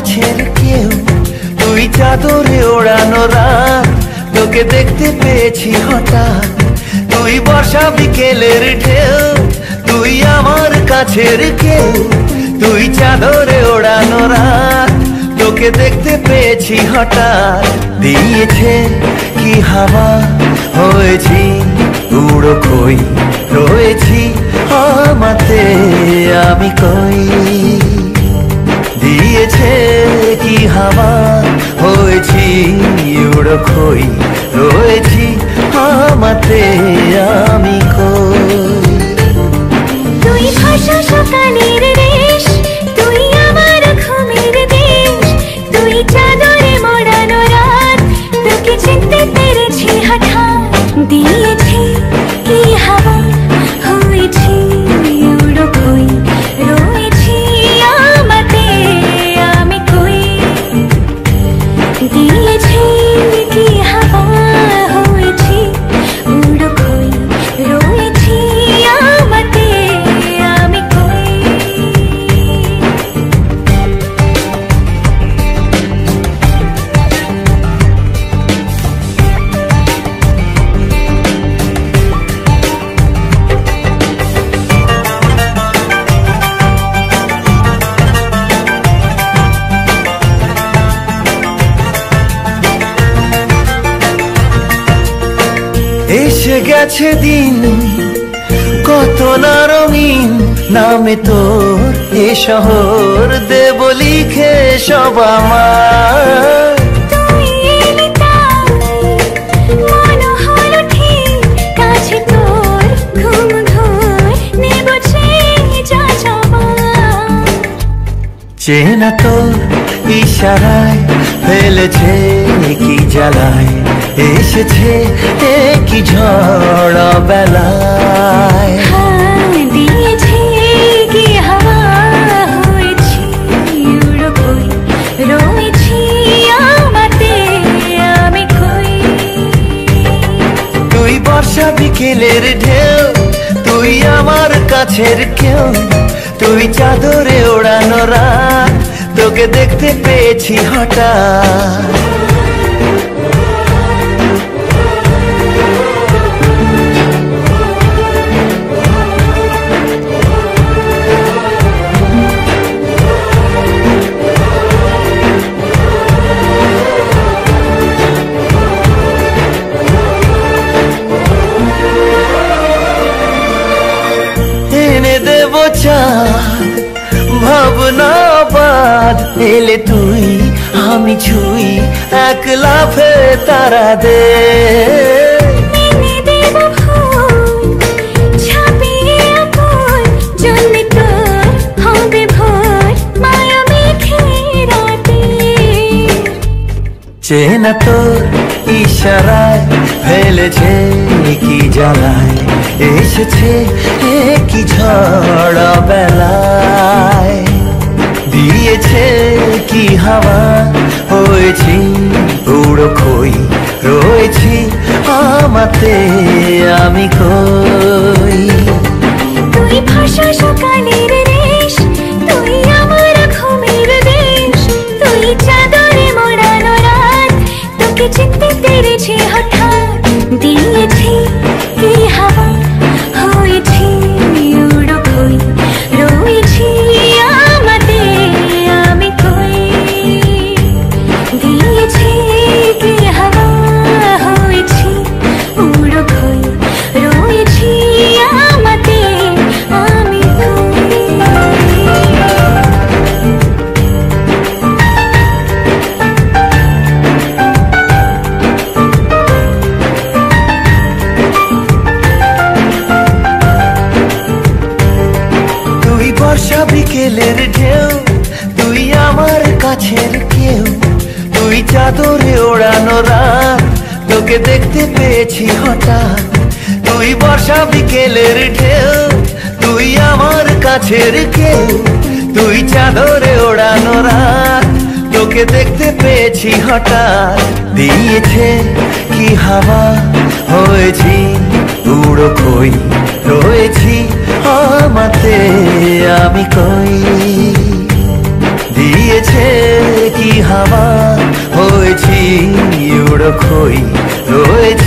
কাছের কেউ, তুই চাদরে ওড়ানো রাত, তোকে দেখতে পেয়েছি হঠাৎ। তুই বর্ষা বিকেলের ঢেউ, তুই আমার কাছের কেউ, তুই চাদরে ওড়ানো রাত, তোকে দেখতে পেয়েছি হঠাৎ। দিয়েছে কি হাওয়া, হয়েছি উড়ো খই, রয়েছি আমাতে আমি কই। দিয়েছে কি হাওয়া, হয়েছি উড়ো খই, রয়েছি আমাতে আমি কই। তুই ভাষা সকালের দেশ, তুই আমার ঘুমের দেশ, তুই চাদরে মোড়ানো রাত, তোকে চিনতে পেরেছি হঠাৎ। দিয়েছি কি হাওয়া, হয়েছি উড়ো খই, রয়েছি আমাতে আমি কই। দিয়েছি কি হাওয়া, হয়েছি উড়ো খই, রয়েছি আমাতে আমি কই। এসে গেছে দিন কত না রঙিন, নামে তোর এ শহর দেব লিখে সব আমার। তুই এলি তাই মন হলো ঠিক, কাছে তোর ঘুম ঘুর নেব যা যাবার। চেনা তোর ইশারায় ফেলেছে কি জ্বালায়, এসেছে কি ঝড় বেলায়। দিয়েছি কি হাওয়া, হয়েছি উড়ো খই, রয়েছি আমাতে আমি কই। তুই বর্ষা বিকেলের ঢেউ, তুই আমার কাছের কেউ, তুই চাদরে ওড়ানো রাত, তোকে দেখতে পেয়েছি হঠাৎ। এনে দেব চাঁদ ভাবনা বাদ, এলে তুই আমি ছুই এক লাফে তারা দে। এনে দেব ফুল ছাপিয়ে আকুল, জন্মে তোর হবে ভোর মায়া মেঘে রাতে। চেনা তোর ইশারায় ফেলেছে কি জ্বালায়, এসেছে কি ঝড় বেলায়। দিয়েছে কি হাওয়া, হয়েছি উড়ো খই, রয়েছি আমাতে আমি কই। তুই ভাষা সকালের দেশ, তুই আমার ঘুমের দেশ, তুই চাদরে মোড়ানো রাত, তোকে চিনতে পেরেছি হঠাৎ। দিয়েছি কি হাওয়া, হয়েছি উড়ো খই, রয়েছি আমাতে আমি কই। দিয়েছি কি হাওয়া, হয়েছি উড়ো খই, রয়েছি আমাতে আমি কই। বর্ষা বিকেলের ঢেউ, তুই আমার কাছের কেউ, তুই চাদরে ওড়ানো রাত, তোকে দেখতে পেয়েছি হঠাৎ। তুই বর্ষা বিকেলের ঢেউ, তুই আমার কাছের কেউ, তুই চাদরে ওড়ানো রাত, তোকে দেখতে পেয়েছি হঠাৎ। দিয়েছে কি হাওয়া, হয়েছি উড়ো খই, রয়েছি আমাতে আমি কই। দিয়েছে হাওয়া হয়েছি উড়ো খই রয়েছি